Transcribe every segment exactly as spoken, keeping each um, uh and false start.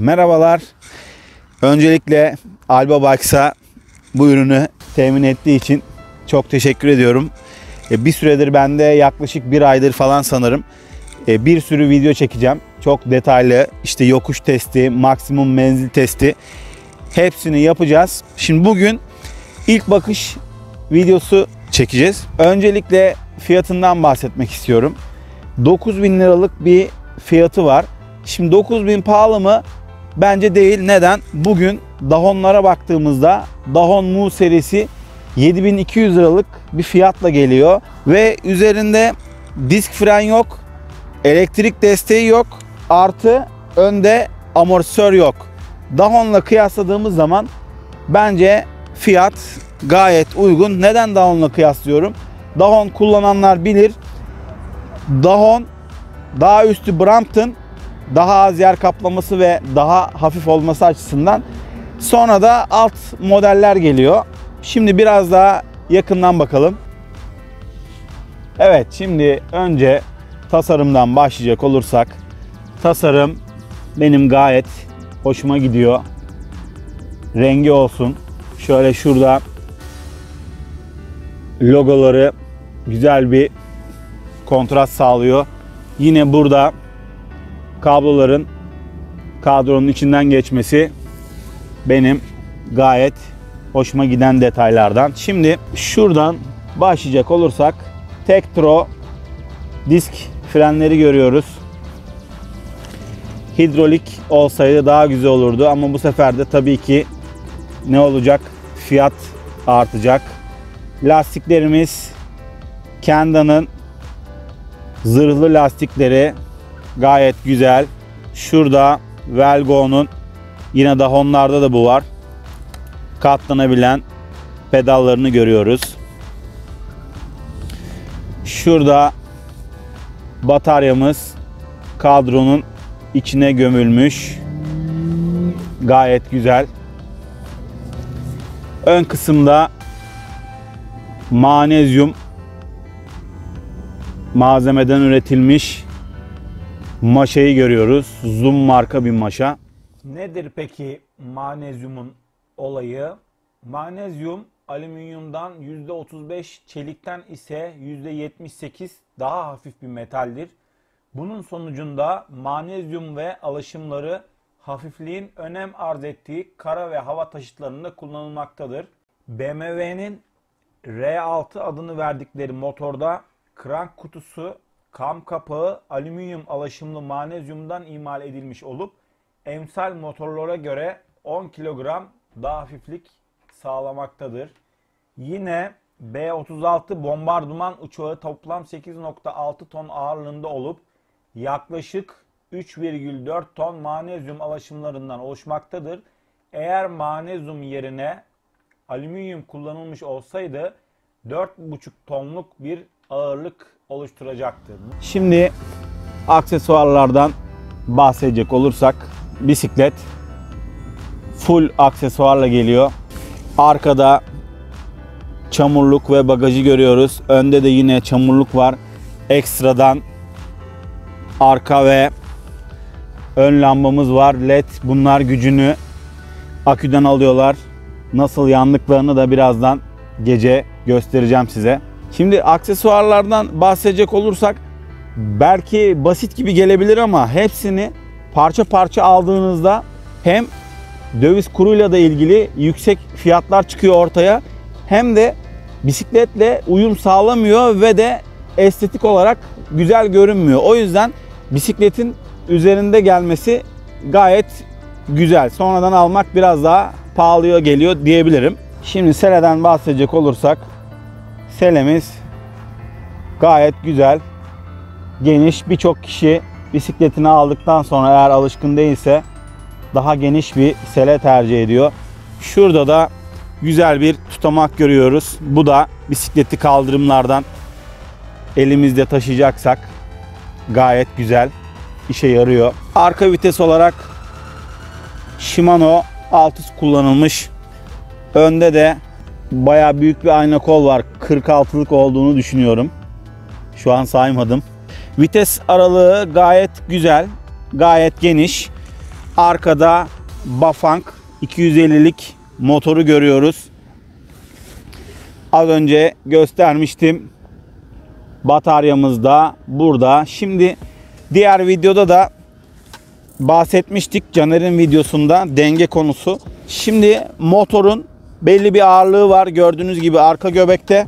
Merhabalar. Öncelikle Alba Bikes'a bu ürünü temin ettiği için çok teşekkür ediyorum. Bir süredir ben de yaklaşık bir aydır falan sanırım bir sürü video çekeceğim. Çok detaylı işte yokuş testi, maksimum menzil testi hepsini yapacağız. Şimdi bugün ilk bakış videosu çekeceğiz. Öncelikle fiyatından bahsetmek istiyorum. dokuz bin liralık bir fiyatı var. Şimdi dokuz bin pahalı mı? Bence değil. Neden? Bugün Dahon'lara baktığımızda Dahon Mu serisi yedi bin iki yüz liralık bir fiyatla geliyor. Ve üzerinde disk fren yok. Elektrik desteği yok. Artı önde amortisör yok. Dahon'la kıyasladığımız zaman bence fiyat gayet uygun. Neden Dahon'la kıyaslıyorum? Dahon kullananlar bilir. Dahon daha üstü Brampton, daha az yer kaplaması ve daha hafif olması açısından. Sonra da alt modeller geliyor. Şimdi biraz daha yakından bakalım. Evet, şimdi önce tasarımdan başlayacak olursak, tasarım benim gayet hoşuma gidiyor. Rengi olsun. Şöyle şurada logoları güzel bir kontrast sağlıyor. Yine burada kabloların kadronun içinden geçmesi benim gayet hoşuma giden detaylardan. Şimdi şuradan başlayacak olursak Tektro disk frenleri görüyoruz. Hidrolik olsaydı daha güzel olurdu ama bu sefer de tabii ki ne olacak? Fiyat artacak. Lastiklerimiz Kenda'nın zırhlı lastikleri gayet güzel. Şurada Velgo'nun, yine Dahon'larda da bu var, katlanabilen pedallarını görüyoruz. Şurada bataryamız kadronun içine gömülmüş. Gayet güzel. Ön kısımda manezyum malzemeden üretilmiş maşayı görüyoruz. Zoom marka bir maşa. Nedir peki manezyumun olayı? Manezyum alüminyumdan yüzde otuz beş, çelikten ise yüzde yetmiş sekiz daha hafif bir metaldir. Bunun sonucunda manezyum ve alaşımları hafifliğin önem arz ettiği kara ve hava taşıtlarında kullanılmaktadır. B M W'nin R altı adını verdikleri motorda krank kutusu, kam kapağı alüminyum alaşımlı manezyumdan imal edilmiş olup emsal motorlara göre on kilogram daha hafiflik sağlamaktadır. Yine B otuz altı bombardıman uçağı toplam sekiz nokta altı ton ağırlığında olup yaklaşık üç virgül dört ton manezyum alaşımlarından oluşmaktadır. Eğer manezyum yerine alüminyum kullanılmış olsaydı dört buçuk tonluk bir ağırlık oluşturacaktır. Şimdi aksesuarlardan bahsedecek olursak, bisiklet full aksesuarla geliyor. Arkada çamurluk ve bagajı görüyoruz. Önde de yine çamurluk var. Ekstradan arka ve ön lambamız var. led. Bunlar gücünü aküden alıyorlar. Nasıl yandıklarını da birazdan gece göstereceğim size. Şimdi aksesuarlardan bahsedecek olursak belki basit gibi gelebilir ama hepsini parça parça aldığınızda hem döviz kuruyla da ilgili yüksek fiyatlar çıkıyor ortaya, hem de bisikletle uyum sağlamıyor ve de estetik olarak güzel görünmüyor. O yüzden bisikletin üzerinde gelmesi gayet güzel. Sonradan almak biraz daha pahalıya geliyor diyebilirim. Şimdi seleden bahsedecek olursak, selemiz gayet güzel, geniş. Birçok kişi bisikletini aldıktan sonra eğer alışkın değilse daha geniş bir sele tercih ediyor. Şurada da güzel bir tutamak görüyoruz. Bu da bisikleti kaldırımlardan elimizde taşıyacaksak gayet güzel işe yarıyor. Arka vites olarak Shimano Altus kullanılmış. Önde de bayağı büyük bir ayna kol var. kırk altılık olduğunu düşünüyorum. Şu an saymadım. Vites aralığı gayet güzel, gayet geniş. Arkada Bafang iki yüz ellilik motoru görüyoruz. Az önce göstermiştim. Bataryamız da burada. Şimdi diğer videoda da bahsetmiştik. Caner'in videosunda denge konusu. Şimdi motorun belli bir ağırlığı var. Gördüğünüz gibi arka göbekte.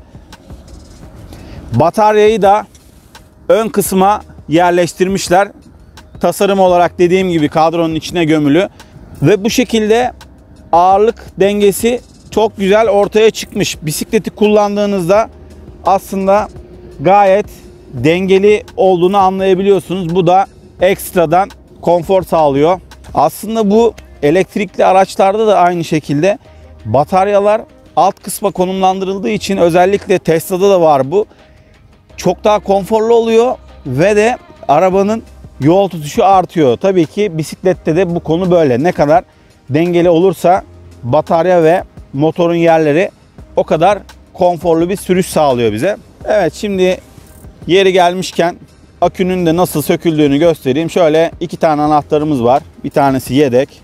Bataryayı da ön kısma yerleştirmişler. Tasarım olarak dediğim gibi kadronun içine gömülü. Ve bu şekilde ağırlık dengesi çok güzel ortaya çıkmış. Bisikleti kullandığınızda aslında gayet dengeli olduğunu anlayabiliyorsunuz. Bu da ekstradan konfor sağlıyor. Aslında bu elektrikli araçlarda da aynı şekilde bataryalar alt kısma konumlandırıldığı için, özellikle Tesla'da da var bu. Çok daha konforlu oluyor ve de arabanın yol tutuşu artıyor. Tabii ki bisiklette de bu konu böyle. Ne kadar dengeli olursa batarya ve motorun yerleri o kadar konforlu bir sürüş sağlıyor bize. Evet, şimdi yeri gelmişken akünün de nasıl söküldüğünü göstereyim. Şöyle iki tane anahtarımız var. Bir tanesi yedek.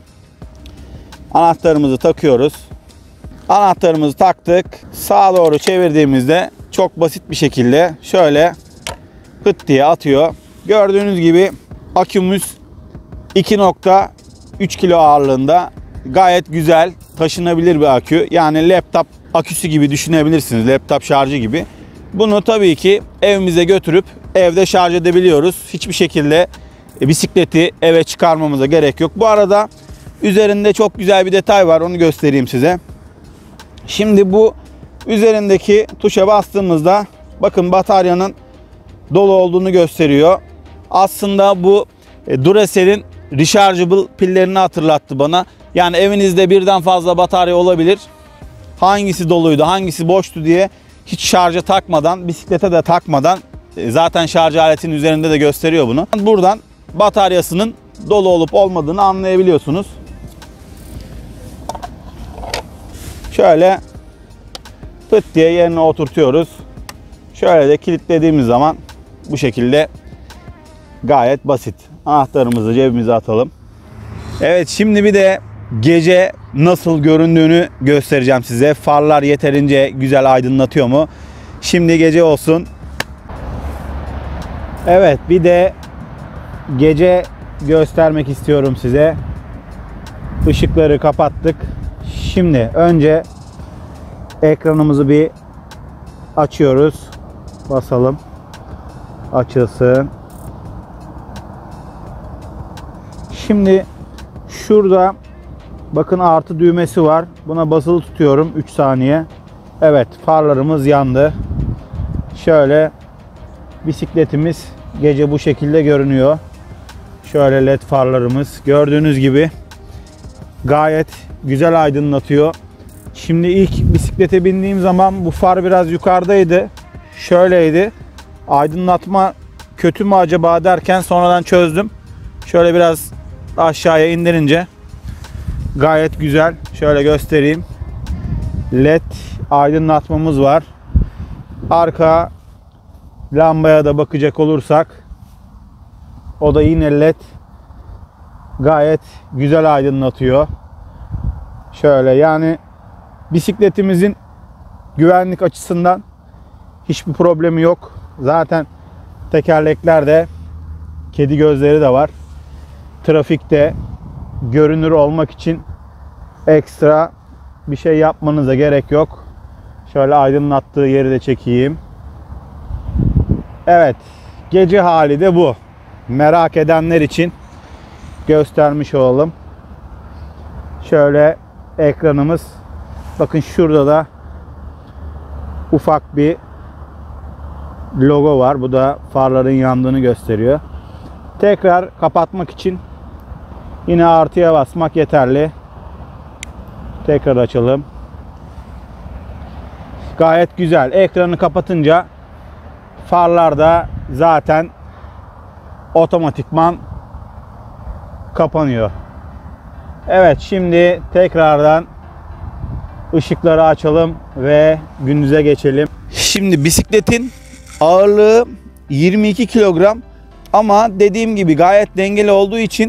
Anahtarımızı takıyoruz. Anahtarımızı taktık. Sağa doğru çevirdiğimizde çok basit bir şekilde şöyle pıt diye atıyor. Gördüğünüz gibi akümüz iki nokta üç kilo ağırlığında, gayet güzel taşınabilir bir akü. Yani laptop aküsü gibi düşünebilirsiniz. Laptop şarjı gibi. Bunu tabii ki evimize götürüp evde şarj edebiliyoruz. Hiçbir şekilde bisikleti eve çıkarmamıza gerek yok. Bu arada üzerinde çok güzel bir detay var. Onu göstereyim size. Şimdi bu üzerindeki tuşa bastığımızda bakın bataryanın dolu olduğunu gösteriyor. Aslında bu Duracell'in rechargeable pillerini hatırlattı bana. Yani evinizde birden fazla batarya olabilir. Hangisi doluydu, hangisi boştu diye hiç şarja takmadan, bisiklete de takmadan, zaten şarj aletinin üzerinde de gösteriyor bunu. Buradan bataryasının dolu olup olmadığını anlayabiliyorsunuz. Şöyle pıt diye yerine oturtuyoruz. Şöyle de kilitlediğimiz zaman bu şekilde gayet basit. Anahtarımızı cebimize atalım. Evet, şimdi bir de gece nasıl göründüğünü göstereceğim size. Farlar yeterince güzel aydınlatıyor mu? Şimdi gece olsun. Evet, bir de gece göstermek istiyorum size. Işıkları kapattık. Şimdi önce ekranımızı bir açıyoruz. Basalım. Açılsın. Şimdi şurada bakın artı düğmesi var. Buna basılı tutuyorum üç saniye. Evet, farlarımız yandı. Şöyle bisikletimiz gece bu şekilde görünüyor. Şöyle led farlarımız. Gördüğünüz gibi gayet güzel aydınlatıyor. Şimdi ilk bisiklete bindiğim zaman bu far biraz yukarıdaydı. Şöyleydi. Aydınlatma kötü mü acaba derken sonradan çözdüm. Şöyle biraz aşağıya indirince gayet güzel. Şöyle göstereyim. Led aydınlatmamız var. Arka lambaya da bakacak olursak o da yine led. Gayet güzel aydınlatıyor. Şöyle, yani bisikletimizin güvenlik açısından hiçbir problemi yok. Zaten tekerleklerde kedi gözleri de var. Trafikte görünür olmak için ekstra bir şey yapmanıza gerek yok. Şöyle aydınlattığı yeri de çekeyim. Evet, gece hali de bu. Merak edenler için göstermiş olalım. Şöyle ekranımız. Bakın şurada da ufak bir logo var. Bu da farların yandığını gösteriyor. Tekrar kapatmak için yine artıya basmak yeterli. Tekrar açalım. Gayet güzel. Ekranı kapatınca farlar da zaten otomatikman kapanıyor. Evet, şimdi tekrardan ışıkları açalım ve gündüze geçelim. Şimdi bisikletin ağırlığı yirmi iki kilogram ama dediğim gibi gayet dengeli olduğu için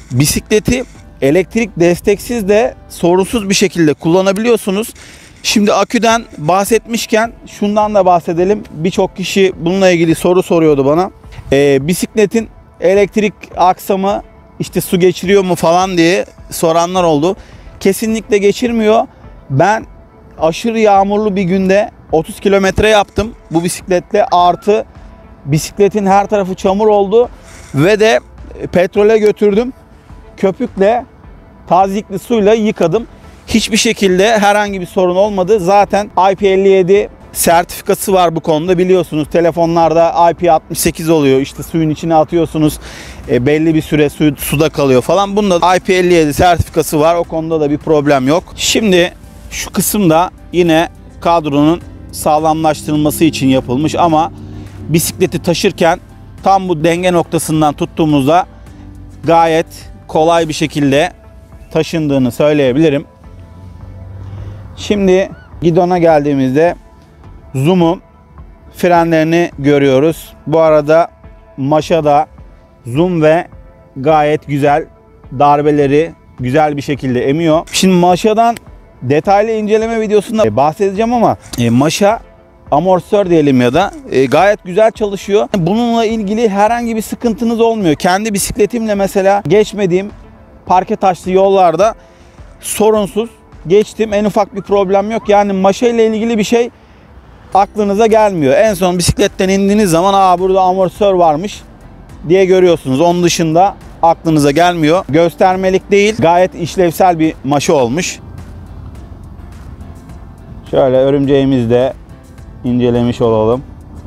bisikleti elektrik desteksiz de sorunsuz bir şekilde kullanabiliyorsunuz. Şimdi aküden bahsetmişken şundan da bahsedelim. Birçok kişi bununla ilgili soru soruyordu bana. Ee, bisikletin elektrik aksamı işte su geçiriyor mu falan diye soranlar oldu. Kesinlikle geçirmiyor. Ben aşırı yağmurlu bir günde otuz kilometre yaptım bu bisikletle, artı bisikletin her tarafı çamur oldu ve de petrole götürdüm. Köpükle, tazikli suyla yıkadım. Hiçbir şekilde herhangi bir sorun olmadı. Zaten I P elli yedi sertifikası var bu konuda, biliyorsunuz. Telefonlarda I P altmış sekiz oluyor. İşte suyun içine atıyorsunuz. E, belli bir süre su, suda kalıyor falan. Bunda I P elli yedi sertifikası var. O konuda da bir problem yok. Şimdi şu kısımda yine kadronun sağlamlaştırılması için yapılmış ama bisikleti taşırken tam bu denge noktasından tuttuğumuzda gayet kolay bir şekilde taşındığını söyleyebilirim. Şimdi gidona geldiğimizde Zoom'un frenlerini görüyoruz. Bu arada Maşa'da Zoom ve gayet güzel darbeleri güzel bir şekilde emiyor. Şimdi Maşa'dan detaylı inceleme videosunda bahsedeceğim ama e, Maşa amortisör diyelim ya da e, gayet güzel çalışıyor. Bununla ilgili herhangi bir sıkıntınız olmuyor. Kendi bisikletimle mesela geçmediğim parke taşlı yollarda sorunsuz geçtim. En ufak bir problem yok. Yani Maşa ile ilgili bir şey aklınıza gelmiyor. En son bisikletten indiğiniz zaman aa burada amortisör varmış diye görüyorsunuz. Onun dışında aklınıza gelmiyor. Göstermelik değil, gayet işlevsel bir Maşa olmuş. Şöyle örümceğimizi de incelemiş olalım.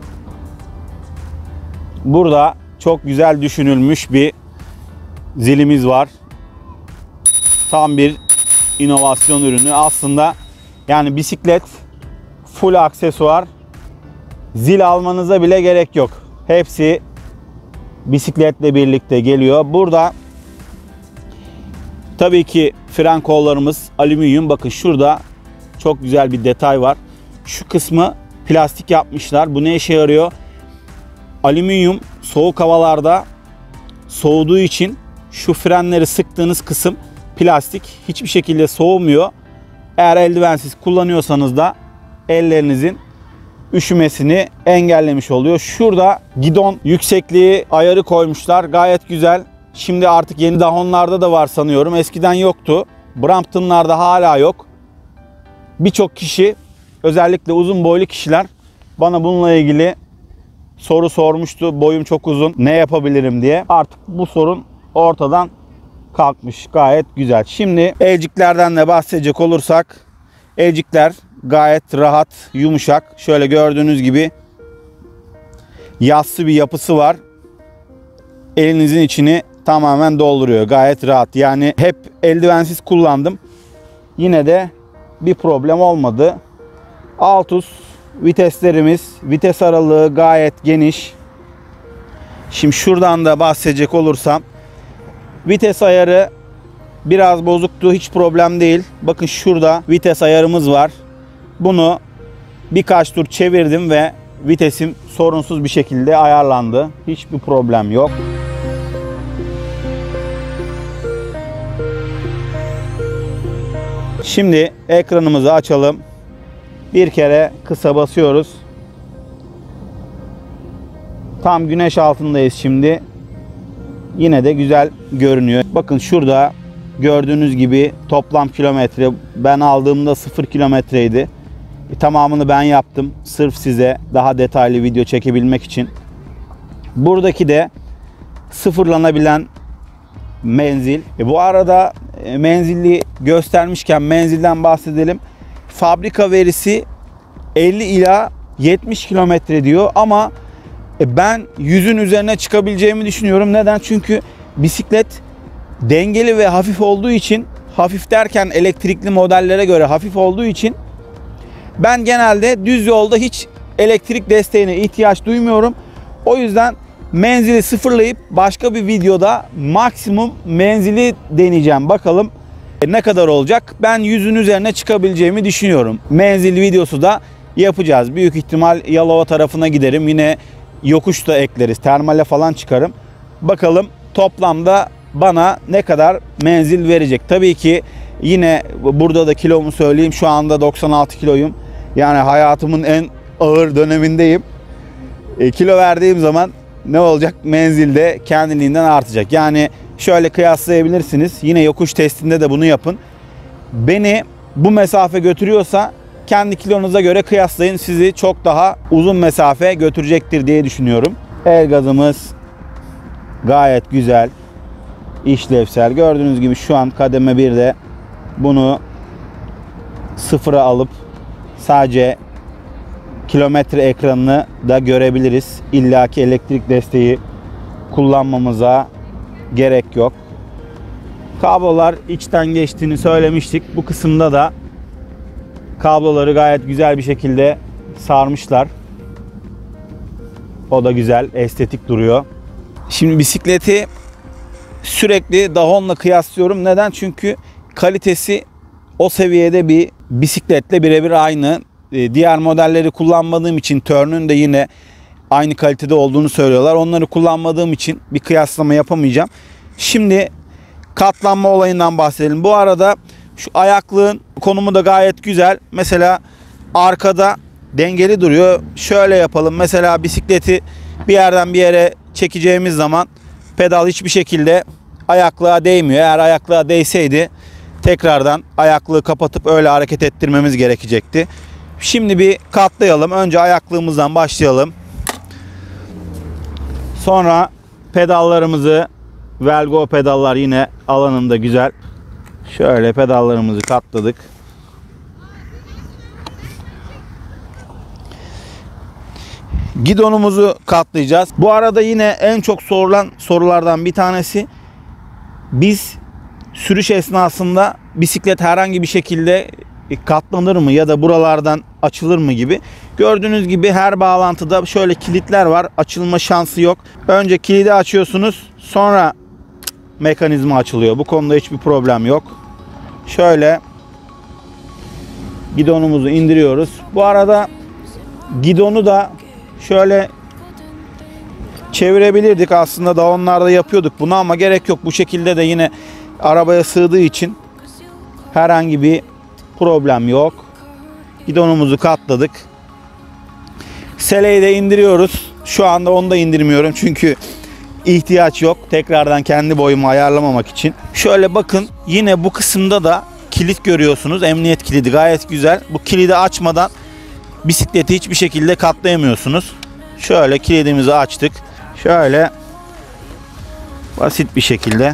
Burada çok güzel düşünülmüş bir zilimiz var. Tam bir inovasyon ürünü. Aslında yani bisiklet full aksesuar. Zil almanıza bile gerek yok. Hepsi bisikletle birlikte geliyor. Burada tabii ki fren kollarımız alüminyum. Bakın şurada çok güzel bir detay var. Şu kısmı plastik yapmışlar. Bu ne işe yarıyor? Alüminyum soğuk havalarda soğuduğu için şu frenleri sıktığınız kısım plastik. Hiçbir şekilde soğumuyor. Eğer eldivensiz kullanıyorsanız da ellerinizin üşümesini engellemiş oluyor. Şurada gidon yüksekliği ayarı koymuşlar. Gayet güzel. Şimdi artık yeni Dahon'larda da var sanıyorum. Eskiden yoktu. Brampton'larda hala yok. Birçok kişi, özellikle uzun boylu kişiler bana bununla ilgili soru sormuştu. Boyum çok uzun, ne yapabilirim diye. Artık bu sorun ortadan kalkmış. Gayet güzel. Şimdi elciklerden de bahsedecek olursak, elcikler gayet rahat, yumuşak. Şöyle gördüğünüz gibi yassı bir yapısı var. Elinizin içini tamamen dolduruyor. Gayet rahat. Yani hep eldivensiz kullandım. Yine de bir problem olmadı. Altus viteslerimiz, vites aralığı gayet geniş. Şimdi şuradan da bahsedecek olursam, vites ayarı biraz bozuktu, hiç problem değil. Bakın şurada vites ayarımız var. Bunu birkaç tur çevirdim ve vitesim sorunsuz bir şekilde ayarlandı. Hiçbir problem yok. Şimdi ekranımızı açalım. Bir kere kısa basıyoruz. Tam güneş altındayız şimdi. Yine de güzel görünüyor. Bakın şurada gördüğünüz gibi toplam kilometre, ben aldığımda sıfır kilometreydi. E, tamamını ben yaptım. Sırf size daha detaylı video çekebilmek için. Buradaki de sıfırlanabilen menzil. E, bu arada e, menzilli göstermişken menzilden bahsedelim. Fabrika verisi elli ila yetmiş kilometre diyor ama e, ben yüzün üzerine çıkabileceğimi düşünüyorum. Neden? Çünkü bisiklet dengeli ve hafif olduğu için, hafif derken elektrikli modellere göre hafif olduğu için ben genelde düz yolda hiç elektrik desteğine ihtiyaç duymuyorum. O yüzden menzili sıfırlayıp başka bir videoda maksimum menzili deneyeceğim. Bakalım ne kadar olacak? Ben yüzün üzerine çıkabileceğimi düşünüyorum. Menzil videosu da yapacağız. Büyük ihtimal Yalova tarafına giderim. Yine yokuş da ekleriz. Termale falan çıkarım. Bakalım toplamda bana ne kadar menzil verecek? Tabii ki yine burada da kilomu söyleyeyim. Şu anda doksan altı kiloyum. Yani hayatımın en ağır dönemindeyim. E, kilo verdiğim zaman ne olacak? Menzilde kendiliğinden artacak. Yani şöyle kıyaslayabilirsiniz. Yine yokuş testinde de bunu yapın. Beni bu mesafe götürüyorsa kendi kilonuza göre kıyaslayın. Sizi çok daha uzun mesafe götürecektir diye düşünüyorum. El gazımız gayet güzel, işlevsel. Gördüğünüz gibi şu an kademe birde bunu sıfıra alıp sadece kilometre ekranını da görebiliriz. İlla ki elektrik desteği kullanmamıza gerek yok. Kablolar içten geçtiğini söylemiştik. Bu kısımda da kabloları gayet güzel bir şekilde sarmışlar. O da güzel, estetik duruyor. Şimdi bisikleti sürekli Dahon'la kıyaslıyorum. Neden? Çünkü kalitesi o seviyede bir bisikletle birebir aynı. Diğer modelleri kullanmadığım için Turn'ün de yine aynı kalitede olduğunu söylüyorlar. Onları kullanmadığım için bir kıyaslama yapamayacağım. Şimdi katlanma olayından bahsedelim. Bu arada şu ayaklığın konumu da gayet güzel. Mesela arkada dengeli duruyor. Şöyle yapalım. Mesela bisikleti bir yerden bir yere çekeceğimiz zaman pedal hiçbir şekilde ayaklığa değmiyor. Eğer ayaklığa değseydi tekrardan ayaklığı kapatıp öyle hareket ettirmemiz gerekecekti. Şimdi bir katlayalım. Önce ayaklığımızdan başlayalım. Sonra pedallarımızı, Velgo pedallar yine alanında güzel. Şöyle pedallarımızı katladık. Gidonumuzu katlayacağız. Bu arada yine en çok sorulan sorulardan bir tanesi, biz sürüş esnasında bisiklet herhangi bir şekilde katlanır mı ya da buralardan açılır mı gibi. Gördüğünüz gibi her bağlantıda şöyle kilitler var. Açılma şansı yok. Önce kilidi açıyorsunuz, sonra mekanizma açılıyor. Bu konuda hiçbir problem yok. Şöyle gidonumuzu indiriyoruz. Bu arada gidonu da şöyle çevirebilirdik. Aslında da onlarda yapıyorduk bunu ama gerek yok. Bu şekilde de yine arabaya sığdığı için herhangi bir problem yok. Gidonumuzu katladık. Seleyi de indiriyoruz. Şu anda onu da indirmiyorum çünkü ihtiyaç yok. Tekrardan kendi boyumu ayarlamamak için. Şöyle bakın, yine bu kısımda da kilit görüyorsunuz. Emniyet kilidi gayet güzel. Bu kilidi açmadan bisikleti hiçbir şekilde katlayamıyorsunuz. Şöyle kilidimizi açtık. Şöyle basit bir şekilde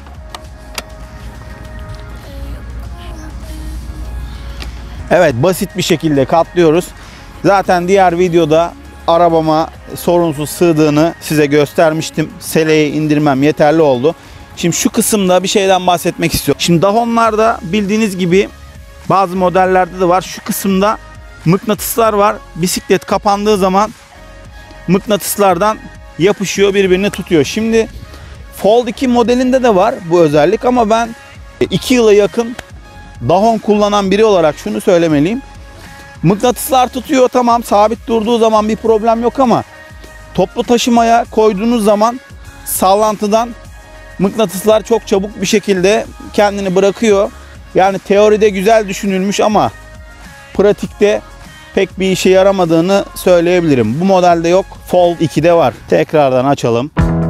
evet basit bir şekilde katlıyoruz. Zaten diğer videoda arabama sorunsuz sığdığını size göstermiştim. Seleyi indirmem yeterli oldu. Şimdi şu kısımda bir şeyden bahsetmek istiyorum. Şimdi Dahon'larda bildiğiniz gibi bazı modellerde de var. Şu kısımda mıknatıslar var. Bisiklet kapandığı zaman mıknatıslardan yapışıyor, birbirini tutuyor. Şimdi Fold iki modelinde de var bu özellik ama ben iki yıla yakın Dahon kullanan biri olarak şunu söylemeliyim. Mıknatıslar tutuyor, tamam, sabit durduğu zaman bir problem yok ama toplu taşımaya koyduğunuz zaman sallantıdan mıknatıslar çok çabuk bir şekilde kendini bırakıyor. Yani teoride güzel düşünülmüş ama pratikte pek bir işe yaramadığını söyleyebilirim. Bu modelde yok. Fold iki'de var. Tekrardan açalım.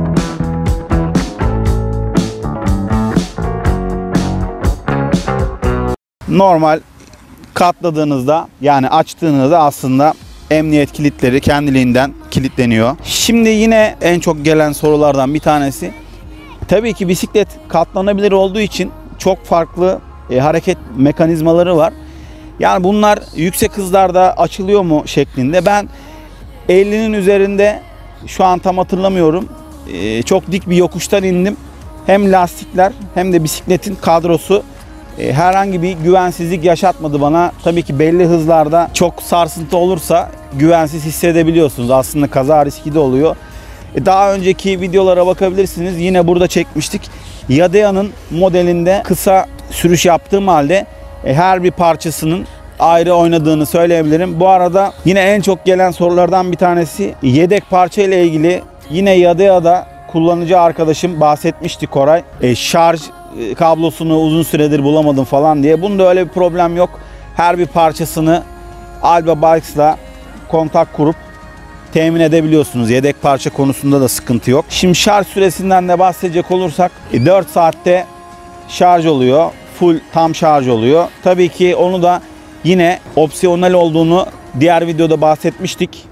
Normal katladığınızda, yani açtığınızda aslında emniyet kilitleri kendiliğinden kilitleniyor. Şimdi yine en çok gelen sorulardan bir tanesi. Tabii ki bisiklet katlanabilir olduğu için çok farklı e, hareket mekanizmaları var. Yani bunlar yüksek hızlarda açılıyor mu şeklinde. Ben ellinin üzerinde, şu an tam hatırlamıyorum, e, çok dik bir yokuştan indim. Hem lastikler hem de bisikletin kadrosu e, herhangi bir güvensizlik yaşatmadı bana. Tabii ki belli hızlarda çok sarsıntı olursa güvensiz hissedebiliyorsunuz. Aslında kaza riski de oluyor. E, daha önceki videolara bakabilirsiniz. Yine burada çekmiştik. Yadea'nın modelinde kısa sürüş yaptığım halde e, her bir parçasının ayrı oynadığını söyleyebilirim. Bu arada yine en çok gelen sorulardan bir tanesi yedek parça ile ilgili. Yine Yadea'da kullanıcı arkadaşım bahsetmişti, Koray. E, şarj e, kablosunu uzun süredir bulamadım falan diye. Bunda öyle bir problem yok. Her bir parçasını Alba Bikes'la kontak kurup temin edebiliyorsunuz. Yedek parça konusunda da sıkıntı yok. Şimdi şarj süresinden de bahsedecek olursak dört saatte şarj oluyor. Full tam şarj oluyor. Tabii ki onu da yine opsiyonel olduğunu diğer videoda bahsetmiştik.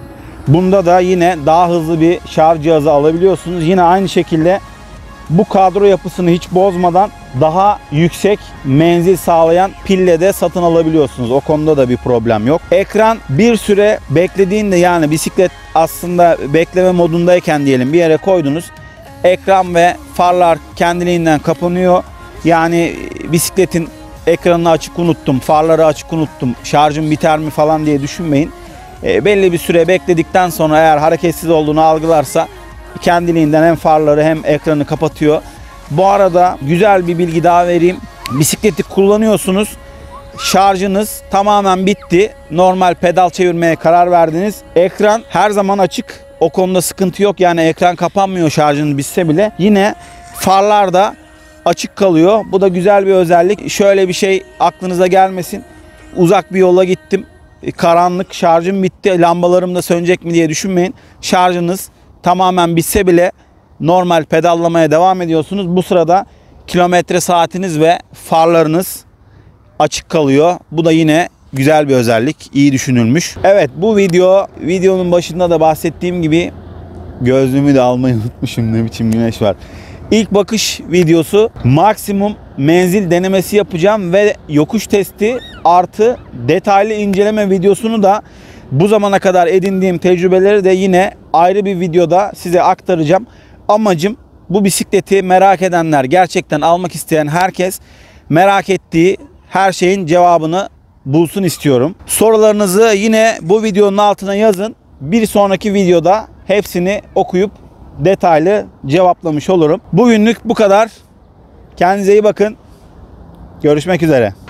Bunda da yine daha hızlı bir şarj cihazı alabiliyorsunuz. Yine aynı şekilde bu kadro yapısını hiç bozmadan daha yüksek menzil sağlayan pille de satın alabiliyorsunuz. O konuda da bir problem yok. Ekran bir süre beklediğinde, yani bisiklet aslında bekleme modundayken diyelim, bir yere koydunuz. Ekran ve farlar kendiliğinden kapanıyor. Yani bisikletin ekranını açık unuttum, farları açık unuttum, şarjım biter mi falan diye düşünmeyin. E, belli bir süre bekledikten sonra eğer hareketsiz olduğunu algılarsa kendiliğinden hem farları hem ekranı kapatıyor. Bu arada güzel bir bilgi daha vereyim. Bisikleti kullanıyorsunuz. Şarjınız tamamen bitti. Normal pedal çevirmeye karar verdiniz. Ekran her zaman açık. O konuda sıkıntı yok. Yani ekran kapanmıyor şarjınız bitse bile. Yine farlar da açık kalıyor. Bu da güzel bir özellik. Şöyle bir şey aklınıza gelmesin. Uzak bir yola gittim. Karanlık, şarjım bitti, lambalarım da sönecek mi diye düşünmeyin. Şarjınız tamamen bitse bile normal pedallamaya devam ediyorsunuz. Bu sırada kilometre saatiniz ve farlarınız açık kalıyor. Bu da yine güzel bir özellik. İyi düşünülmüş. Evet, bu video, videonun başında da bahsettiğim gibi gözlüğümü de almayı unutmuşum. Ne biçim güneş var. İlk bakış videosu, maksimum menzil denemesi yapacağım ve yokuş testi artı detaylı inceleme videosunu da bu zamana kadar edindiğim tecrübeleri de yine ayrı bir videoda size aktaracağım. Amacım bu bisikleti merak edenler, gerçekten almak isteyen herkes merak ettiği her şeyin cevabını bulsun istiyorum. Sorularınızı yine bu videonun altına yazın. Bir sonraki videoda hepsini okuyup detaylı cevaplamış olurum. Bugünlük bu kadar. Kendinize iyi bakın. Görüşmek üzere.